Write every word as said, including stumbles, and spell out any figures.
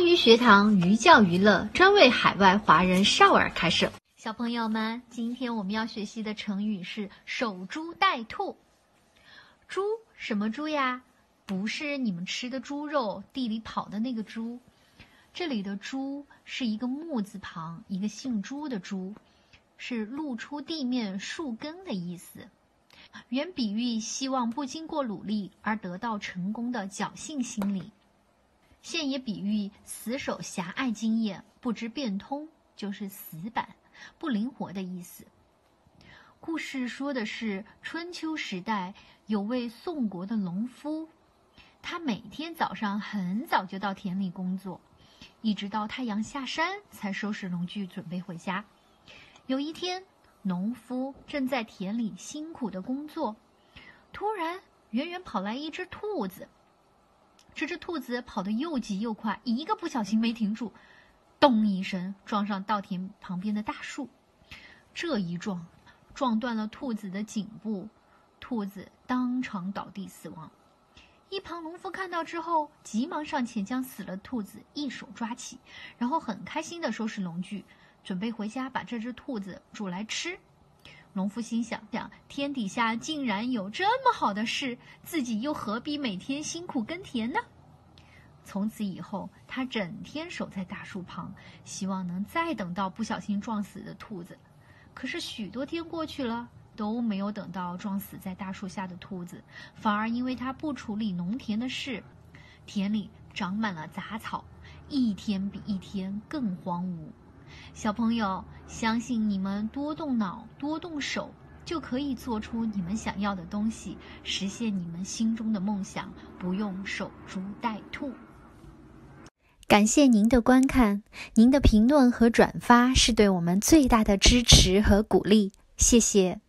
鱼学堂寓教于乐，专为海外华人少儿开设。小朋友们，今天我们要学习的成语是守株待兔。猪，什么猪呀？不是你们吃的猪肉，地里跑的那个猪。这里的猪是一个木字旁，一个姓朱的朱，是露出地面树根的意思。原比喻希望不经过努力而得到成功的侥幸心理，现也比喻死守狭隘经验，不知变通，就是死板不灵活的意思。故事说的是春秋时代有位宋国的农夫，他每天早上很早就到田里工作，一直到太阳下山才收拾农具准备回家。有一天，农夫正在田里辛苦的工作，突然远远跑来一只兔子。这只兔子跑得又急又快，一个不小心没停住，咚一声撞上稻田旁边的大树。这一撞撞断了兔子的颈部，兔子当场倒地死亡。一旁农夫看到之后，急忙上前将死了兔子一手抓起，然后很开心地收拾农具，准备回家把这只兔子煮来吃。农夫心想想，天底下竟然有这么好的事，自己又何必每天辛苦耕田呢？从此以后，他整天守在大树旁，希望能再等到不小心撞死的兔子。可是许多天过去了，都没有等到撞死在大树下的兔子，反而因为他不处理农田的事，田里长满了杂草，一天比一天更荒芜。小朋友，相信你们多动脑多动手，就可以做出你们想要的东西，实现你们心中的梦想，不用守株待兔。 感谢您的观看，您的评论和转发是对我们最大的支持和鼓励，谢谢。